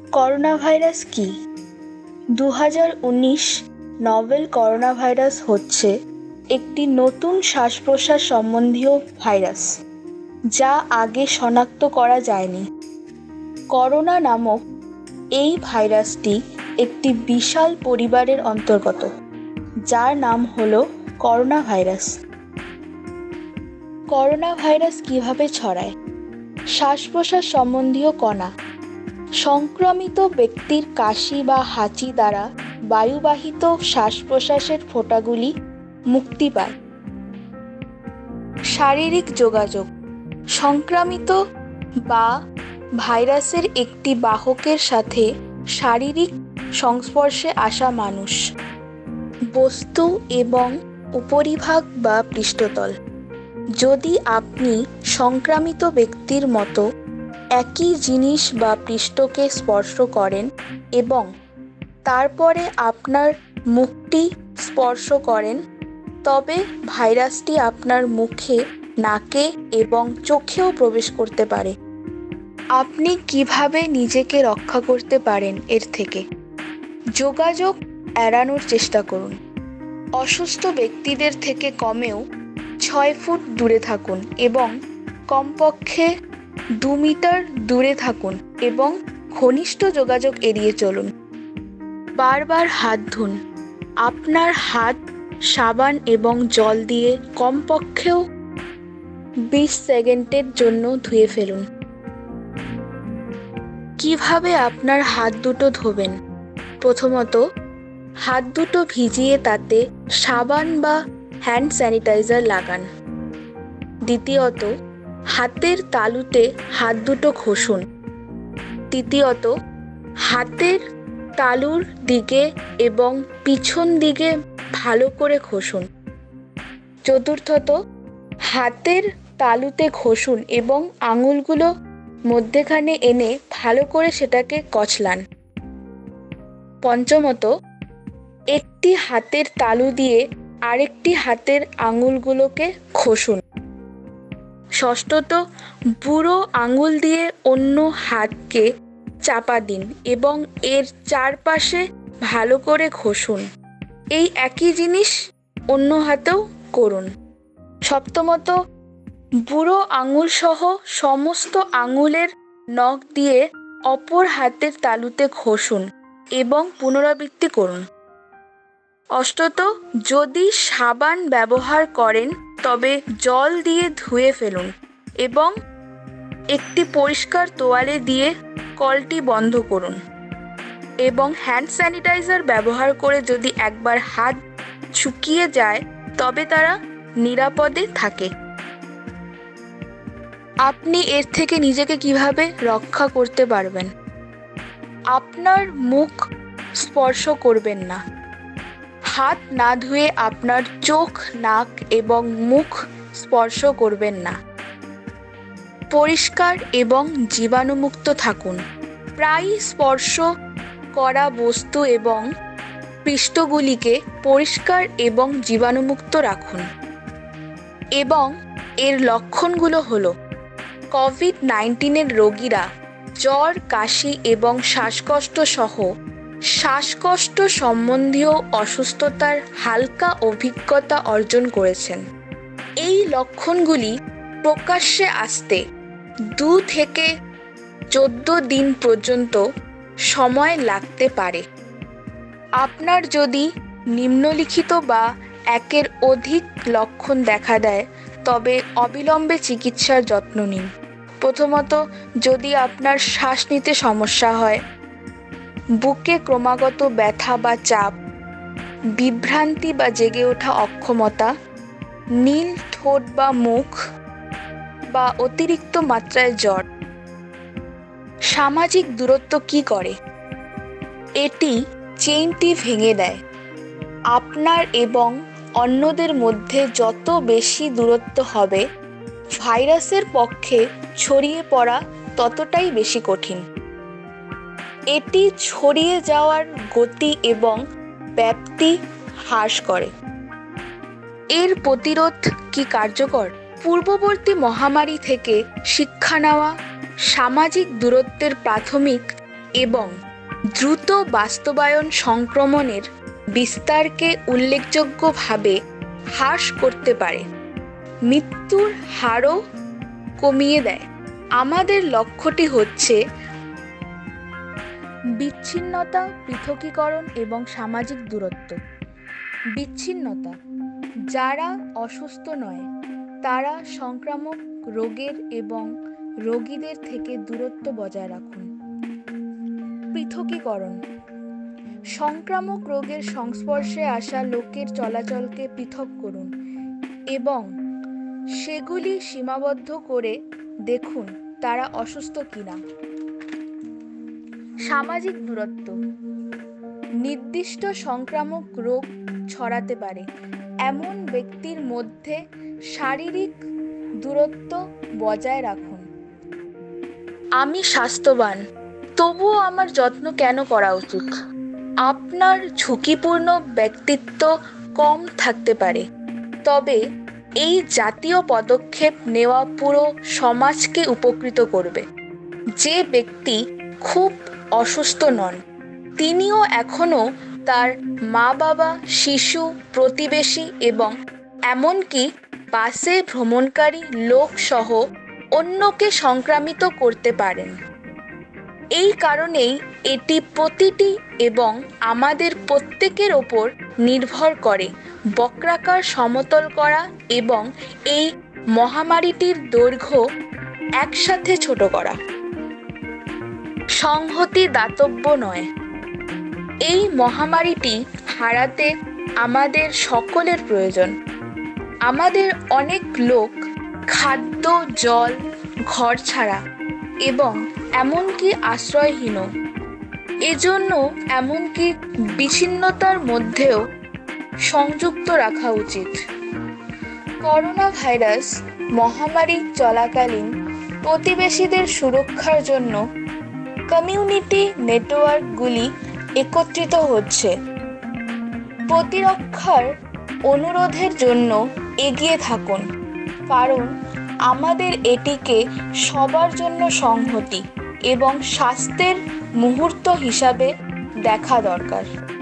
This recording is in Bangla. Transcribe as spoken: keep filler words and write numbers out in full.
করোনা ভাইরাস কি? দু হাজার উনিশ নভেল করোনা ভাইরাস হচ্ছে একটি নতুন শ্বাস প্রশ্বাস সম্বন্ধীয় ভাইরাস, যা আগে শনাক্ত করা যায়নি। করোনা নামক এই ভাইরাসটি একটি বিশাল পরিবারের অন্তর্গত, যার নাম হলো করোনা ভাইরাস। করোনা ভাইরাস কিভাবে ছড়ায়? শ্বাস প্রশ্বাস সম্বন্ধীয় কণা সংক্রমিত ব্যক্তির কাশি বা হাঁচি দ্বারা বায়ুবাহিত শ্বাস প্রশ্বাসের ফোঁটাগুলি মুক্তি পায়। শারীরিক যোগাযোগ সংক্রামিত বা ভাইরাসের একটি বাহকের সাথে শারীরিক সংস্পর্শে আসা মানুষ, বস্তু এবং উপরিভাগ বা পৃষ্ঠতল। যদি আপনি সংক্রামিত ব্যক্তির মতো একই জিনিস বা পৃষ্ঠকে স্পর্শ করেন এবং তারপরে আপনার মুখটি স্পর্শ করেন, তবে ভাইরাসটি আপনার মুখে, নাকে এবং চোখেও প্রবেশ করতে পারে। আপনি কিভাবে নিজেকে রক্ষা করতে পারেন এর থেকে? যোগাযোগ এড়ানোর চেষ্টা করুন। অসুস্থ ব্যক্তিদের থেকে কমেও ছয় ফুট দূরে থাকুন এবং কমপক্ষে দু মিটার দূরে থাকুন এবং ঘনিষ্ঠ যোগাযোগ এড়িয়ে চলুন। বারবার হাত ধুন। আপনার হাত সাবান এবং জল দিয়ে কমপক্ষেও বিশ সেকেন্ডের জন্য ধুয়ে ফেলুন। কিভাবে আপনার হাত দুটো ধোবেন? প্রথমত, হাত দুটো ভিজিয়ে তাতে সাবান বা হ্যান্ড স্যানিটাইজার লাগান। দ্বিতীয়ত, হাতের তালুতে হাত দুটো ঘষুন। তৃতীয়ত, হাতের তালুর দিকে এবং পিছন দিকে ভালো করে ঘষুন। চতুর্থত, হাতের তালুতে ঘষুন এবং আঙুলগুলো মধ্যেখানে এনে ভালো করে সেটাকে কচলান। পঞ্চমত, একটি হাতের তালু দিয়ে আরেকটি হাতের আঙুলগুলোকে ঘষুন। ষষ্ঠত, বুড়ো আঙুল দিয়ে অন্য হাতকে চাপা দিন এবং এর চারপাশে ভালো করে ঘষুন। এই একই জিনিস অন্য হাতেও করুন। সপ্তমত, বুড়ো আঙুল সহ সমস্ত আঙুলের নখ দিয়ে অপর হাতের তালুতে ঘষুন এবং পুনরাবৃত্তি করুন। অষ্টত, যদি সাবান ব্যবহার করেন তবে জল দিয়ে ধুয়ে ফেলুন এবং একটি পরিষ্কার তোয়ালে দিয়ে কলটি বন্ধ করুন এবং হ্যান্ড স্যানিটাইজার ব্যবহার করে যদি একবার হাত শুকিয়ে যায় তবে তারা নিরাপদে থাকে। আপনি এর থেকে নিজেকে কিভাবে রক্ষা করতে পারবেন? আপনার মুখ স্পর্শ করবেন না। হাত না ধুয়ে আপনার চোখ, নাক এবং মুখ স্পর্শ করবেন না। পরিষ্কার এবং জীবাণুমুক্ত থাকুন। প্রায়ই স্পর্শ করা বস্তু এবং পৃষ্ঠগুলিকে পরিষ্কার এবং জীবাণুমুক্ত রাখুন। এবং এর লক্ষণগুলো হলো: কোভিড নাইন্টিনের রোগীরা জ্বর, কাশি এবং শ্বাসকষ্ট সহ শ্বাসকষ্ট সম্বন্ধীয় অসুস্থতার হালকা অভিজ্ঞতা অর্জন করেছেন। এই লক্ষণগুলি প্রকাশ্যে আসতে দু থেকে চোদ্দ দিন পর্যন্ত সময় লাগতে পারে। আপনার যদি নিম্নলিখিত বা একের অধিক লক্ষণ দেখা দেয় তবে অবিলম্বে চিকিৎসার যত্ন নিন। প্রথমত, যদি আপনার শ্বাস নিতে সমস্যা হয়, বুকে ক্রমাগত ব্যথা বা চাপ, বিভ্রান্তি বা জেগে ওঠা অক্ষমতা, নীল ঠোঁট বা মুখ বা অতিরিক্ত মাত্রায় জ্বর। সামাজিক দূরত্ব কি করে? এটি চেইনটি ভেঙে দেয়। আপনার এবং অন্যদের মধ্যে যত বেশি দূরত্ব হবে, ভাইরাসের পক্ষে ছড়িয়ে পড়া ততটাই বেশি কঠিন। এটি ছড়িয়ে যাওয়ার গতি এবং ব্যাপ্তি হ্রাস করে। এর প্রতিরোধ কি কার্যকর? পূর্ববর্তী মহামারী থেকে শিক্ষা নেওয়া, সামাজিক দূরত্বের প্রাথমিক এবং দ্রুত বাস্তবায়ন সংক্রমণের বিস্তারকে উল্লেখযোগ্যভাবে হ্রাস করতে পারে, মৃত্যুর হারও কমিয়ে দেয়। আমাদের লক্ষ্যটি হচ্ছে বিচ্ছিন্নতা, পৃথকীকরণ এবং সামাজিক দূরত্ব। বিচ্ছিন্নতা: যারা অসুস্থ নয় তারা সংক্রামক রোগের এবং রোগীদের থেকে দূরত্ব বজায় রাখুন। পৃথকীকরণ: সংক্রামক রোগের সংস্পর্শে আসা লোকের চলাচলকে পৃথক করুন এবং সেগুলি সীমাবদ্ধ করে দেখুন তারা অসুস্থ কিনা। সামাজিক দূরত্ব: নির্দিষ্ট সংক্রামক রোগ ছড়াতে পারে এমন ব্যক্তির মধ্যে শারীরিক দূরত্ব বজায় রাখুন। আমি স্বাস্থ্যবান, তবুও আমার যত্ন কেন করা উচিত? আপনার ঝুঁকিপূর্ণ ব্যক্তিত্ব কম থাকতে পারে, তবে এই জাতীয় পদক্ষেপ নেওয়া পুরো সমাজকে উপকৃত করবে। যে ব্যক্তি খুব অসুস্থ নন তিনিও এখনও তার মা বাবা, শিশু, প্রতিবেশী এবং এমনকি বাসে ভ্রমণকারী লোক সহ অন্যকে সংক্রামিত করতে পারেন। এই কারণেই এটি প্রতিটি এবং আমাদের প্রত্যেকের ওপর নির্ভর করে বক্রাকার সমতল করা এবং এই মহামারীটির দৈর্ঘ্য একসাথে ছোট করা। সংহতি দাতব্য নয়। এই মহামারীটি হারাতে আমাদের সকলের প্রয়োজন। আমাদের অনেক লোক খাদ্য, জল, ঘর ছাড়া এবং এমনকি আশ্রয়হীন। এজন্য এমনকি বিচ্ছিন্নতার মধ্যেও সংযুক্ত রাখা উচিত। করোনা ভাইরাস মহামারী চলাকালীন প্রতিবেশীদের সুরক্ষার জন্য কমিউনিটি নেটওয়ার্কগুলি একত্রিত হচ্ছে। প্রতিরক্ষার অনুরোধের জন্য এগিয়ে থাকুন, কারণ আমাদের এটিকে সবার জন্য সংহতি এবং স্বাস্থ্যের মুহূর্ত হিসাবে দেখা দরকার।